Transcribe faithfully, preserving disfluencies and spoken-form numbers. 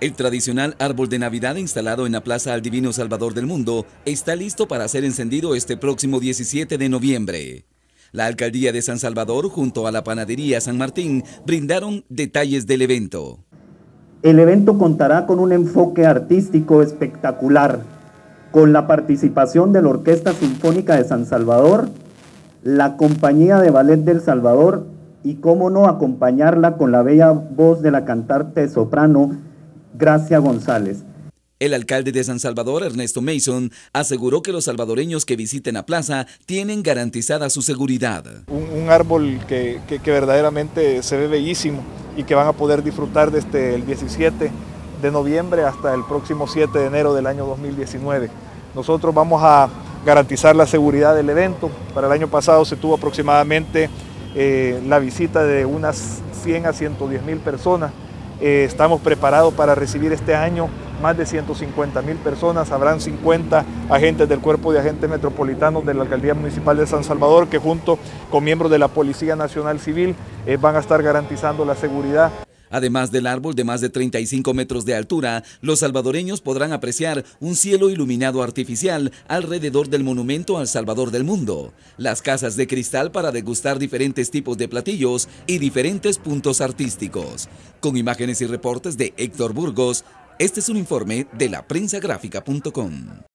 El tradicional árbol de Navidad instalado en la Plaza al Divino Salvador del Mundo está listo para ser encendido este próximo diecisiete de noviembre. La Alcaldía de San Salvador junto a la Panadería San Martín brindaron detalles del evento. El evento contará con un enfoque artístico espectacular, con la participación de la Orquesta Sinfónica de San Salvador, la Compañía de Ballet del Salvador y, cómo no, acompañarla con la bella voz de la cantante soprano Gracia González. El alcalde de San Salvador, Ernesto Mason, aseguró que los salvadoreños que visiten la plaza tienen garantizada su seguridad. Un, un árbol que, que, que verdaderamente se ve bellísimo y que van a poder disfrutar desde el diecisiete de noviembre hasta el próximo siete de enero del año dos mil diecinueve. Nosotros vamos a garantizar la seguridad del evento. Para el año pasado se tuvo aproximadamente eh, la visita de unas cien a ciento diez mil personas. Eh, estamos preparados para recibir este año más de ciento cincuenta mil personas. Habrán cincuenta agentes del Cuerpo de Agentes Metropolitanos de la Alcaldía Municipal de San Salvador que junto con miembros de la Policía Nacional Civil eh, van a estar garantizando la seguridad. Además del árbol de más de treinta y cinco metros de altura, los salvadoreños podrán apreciar un cielo iluminado artificial alrededor del monumento al Salvador del Mundo, las casas de cristal para degustar diferentes tipos de platillos y diferentes puntos artísticos. Con imágenes y reportes de Héctor Burgos, este es un informe de la prensa gráfica punto com.